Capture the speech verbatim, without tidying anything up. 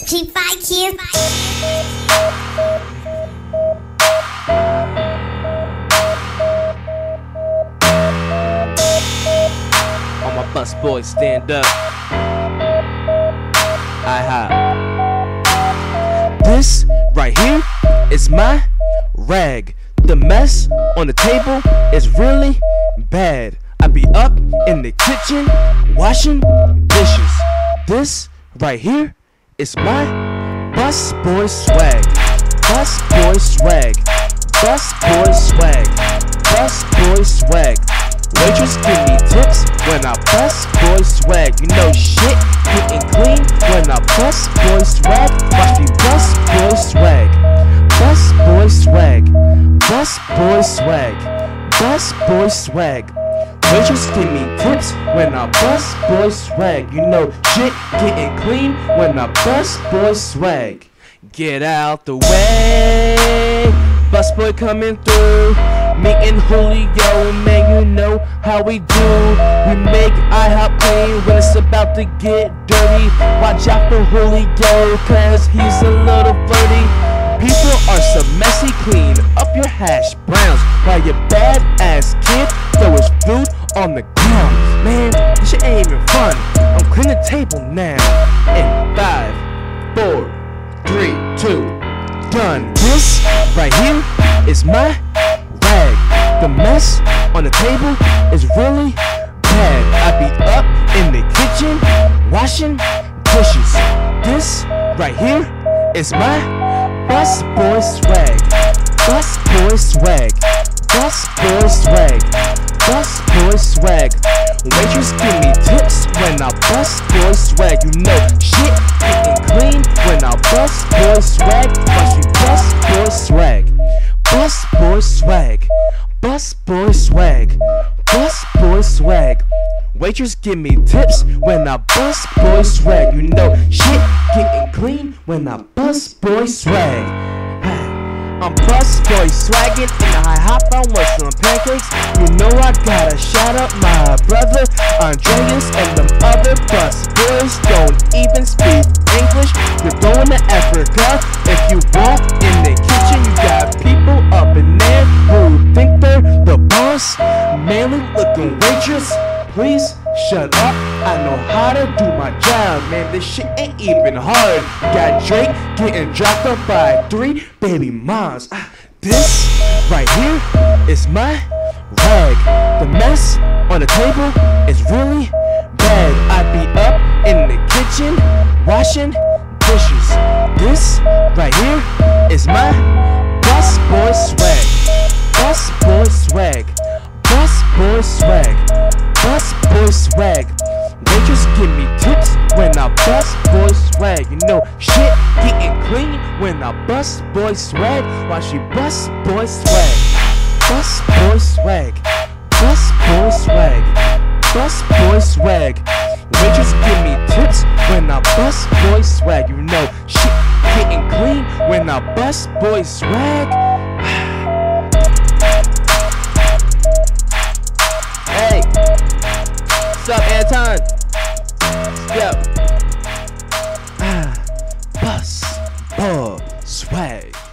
G five Q. All my bus boys stand up. ihop. This right here is my rag. The mess on the table is really bad. I be up in the kitchen washing dishes. This right here is my bus boy swag. Bus boy swag. Bus boy swag. Bus boy swag. Waitress give me tips when I bus boy swag. You know shit getting clean when I bus boy swag. Watch me bus boy swag. Bus boy swag. Bus boy swag. Bus boy swag. Waitress give me tips when I bus boy swag. You know shit getting clean when I bus boy swag. Get out the way, bus boy coming through. Me and Julio, man, you know how we do. We make ihop clean when it's about to get dirty. Watch out for Julio, cause he's a little flirty. People are so messy, clean up your hash browns while your bad ass kid throw his food on the ground. Man, this shit ain't even fun. I'm cleaning the table now. In five, four, three, two, done. This right here is my rag. The mess on the table is really bad. I be up in the kitchen washing dishes. This right here is my bus boy swag. Bus boy swag. Bus boy swag. Bus boy swag. Waitress give me tips when I bus boy swag. You know shit getting clean when I bus boy swag. Watch me bus boy swag. Bus boy swag. Bus boy swag. Bus boy swag. Waitress give me tips when I bus boy swag. You know shit getting clean when I bus boy swag. I'm bus boy swaggin' in the ihop. I want some pancakes. You know I gotta shout out my brother Andreas and them other bus boys don't even speak English. You're going to Africa if you walk in the kitchen. You got people up in there who think they're the boss. Manly looking waitress, please shut up. I know how to do my job, man. This shit ain't even hard. Got Drake getting dropped up by three baby moms. Ah, this right here is my rag. The mess on the table is really bad. I be up in the kitchen washing dishes. This right here is my bus boy swag. Bus boy swag. Bus boy swag. Bus boy swag. Waitress give me tips when I bus boy swag. You know shit getting clean when I bus boy swag. Watch me bus boy swag. Bus boy swag. Bus boy swag. Bus boy swag. Waitress give me tips when I bus boy swag. You know shit getting clean when I bus boy swag. Hey, what's up, Anton? Yo. Ah, bus boy swag.